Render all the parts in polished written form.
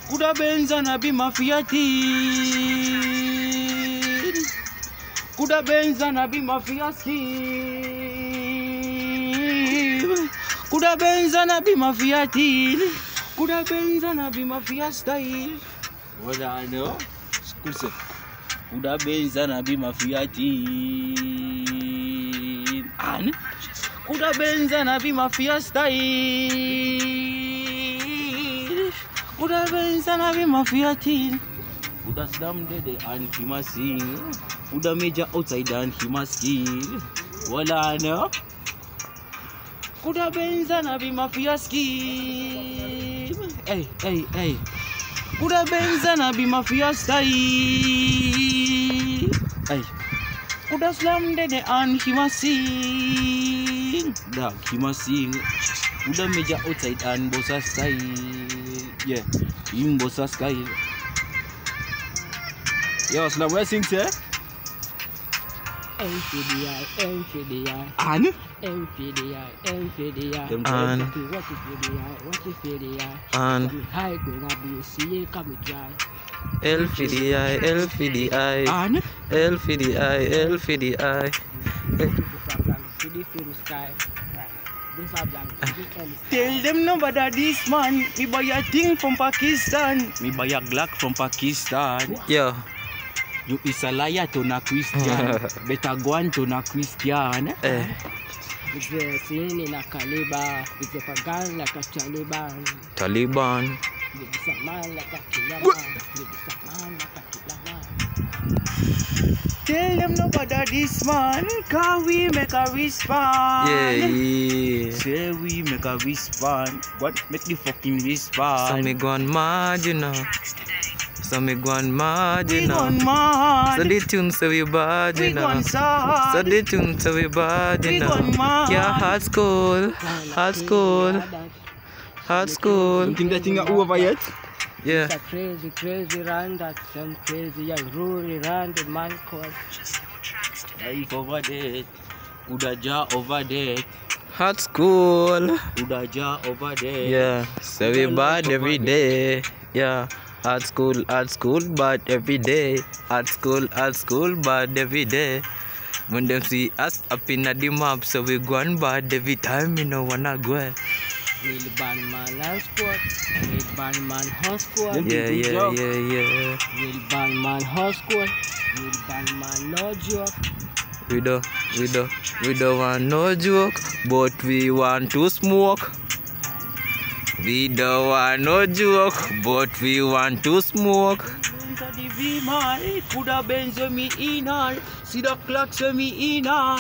Coulda benza na be mafia teen. Coulda benza na be mafia scheme. Coulda benza na be mafia teen. Coulda benza na be mafia style. What I know? Coulda benza na be mafia teen. And coulda benza na be mafia style. Coulda benza na be mafia teen. Coulda slam dead and he must sing. Coulda major outside and he must kill. Wala no? Coulda benza na be mafia scheme. Hey, hey, hey. Coulda benza na be mafia style. Hey. Coulda slam dead and he must sing. Dog, he must sing. Coulda major outside and bossa style. Yeah, him bossa style. Yo, Slam, where sing, sir? MPDI. And? MPDI. And? What is PDI? And? High going up, you see it coming dry. LPDI. And? LPDI. Tell them nobody this man. Me buy a thing from Pakistan. Me buy a Glock from Pakistan. Yeah. You is a liar to na Christian. Better go on to na Christian. It's a scene in a caliber. It's a pagan like a Taliban. It's a man like a killer man. It's a man like a killer man. Tell them nobody this man. Cause we make a respond. Yeah. Say we make a respond. What make the fucking respond? So me gone mad, you know. So me gone mad, you We know. gone mad. So the tune so we bad, We you know. gone sad. So the tune so we bad, We you know. gone mad. Yeah, hard school. You think that thing are over yet? Yeah. It's a crazy run that some crazy and rural run the man called. Life over there. Coulda ja over there. Hard school. Coulda ja over there. Yeah. So we bad every day. Yeah. Hard school, bad every day. Hard school, bad every day. When them see us up in the map, so we gone bad every time, you know, wanna go. Real bad man and squad. Real bad man hot squad. Yeah. Real bad man hot squad. Real bad man no joke. We don't want no joke, but we want to smoke. We don't want no joke, but we want to smoke. Coulda benzo me in all. See the clocks for me in all.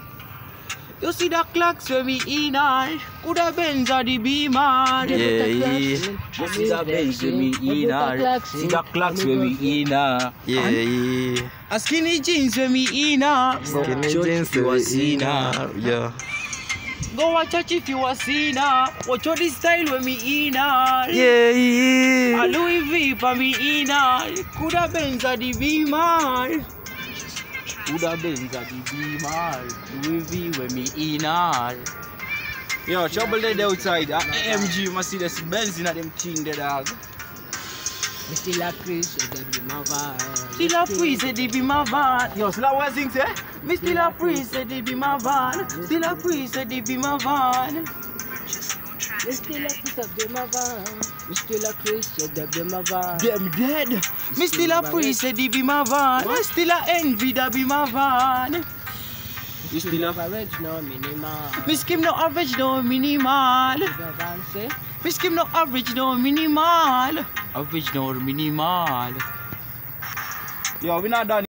You see the clocks for me in all. Coulda benzo the beamer. Yeah. You see the benzo me in all. See the clocks for me in all. Yeah. A skinny jeans for me in all. Skinny jeans you to a be sinner. Yeah. Go watch church if you a sinner. Watch out this style with me in all. Yeah. A Louis V for me in all. Coulda benzo the beamer. Coulda benza the beamer. Louis V with me in all. Yo, trouble dead outside. AMG must see this Benz in them thing the dog. Still a Chris, they be my van. Still a priest, they be my van. Yo, so that was thing say? Me still a priest, they be my van. Still a priest, they be my van. Me still a Chris, they be my van. Me still a Chris, they be my van. Them dead. Me still a priest, they be my van. Me still a envy, that be my van. Me still average, no minimal. Me skim no average, no minimal. Me skim no average, no minimal. Average, no minimal. Yo, we not done.